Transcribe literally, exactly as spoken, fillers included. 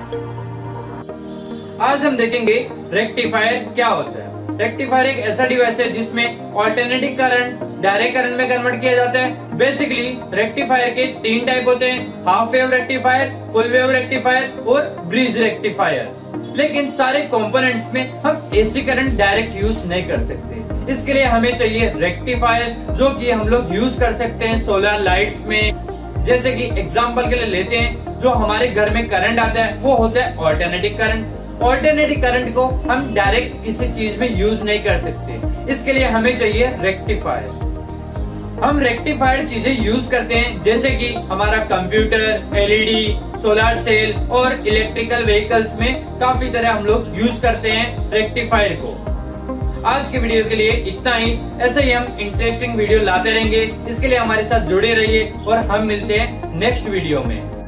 आज हम देखेंगे रेक्टिफायर क्या होता है। रेक्टिफायर एक ऐसा डिवाइस है जिसमें ऑल्टरनेटिव करंट डायरेक्ट करंट में कन्वर्ट किया जाता है। बेसिकली रेक्टिफायर के तीन टाइप होते हैं, half wave rectifier, full wave rectifier और ब्रिज रेक्टिफायर। लेकिन सारे कंपोनेंट्स में हम एसी करंट डायरेक्ट यूज नहीं कर सकते। इसके लिए हमें चाहिए रेक्टिफायर, जो कि हम लोग यूज कर सकते हैं सोलर लाइट्स में। जैसे कि एग्जांपल के लिए लेते हैं, जो हमारे घर में करंट आता है वो होता है ऑल्टरनेटिव करंट। ऑल्टरनेटिव करंट को हम डायरेक्ट किसी चीज में यूज नहीं कर सकते, इसके लिए हमें चाहिए रेक्टिफायर। हम रेक्टिफायर चीजें यूज करते हैं, जैसे कि हमारा कंप्यूटर, एलईडी, सोलर सेल और इलेक्ट्रिकल व्हीकल्स में काफी तरह हम लोग यूज करते हैं रेक्टिफायर को। आज के वीडियो के लिए इतना ही। ऐसे ही हम इंटरेस्टिंग वीडियो लाते रहेंगे, इसके लिए हमारे साथ जुड़े रहिए और हम मिलते हैं नेक्स्ट वीडियो में।